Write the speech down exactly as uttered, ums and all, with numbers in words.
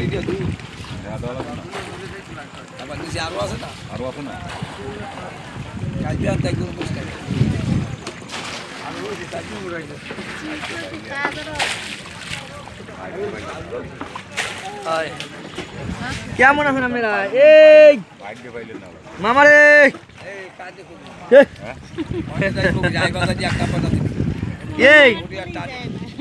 আরো আছে না আরো আছে না কেমন আছেন আপনারা? এই মামা রে এই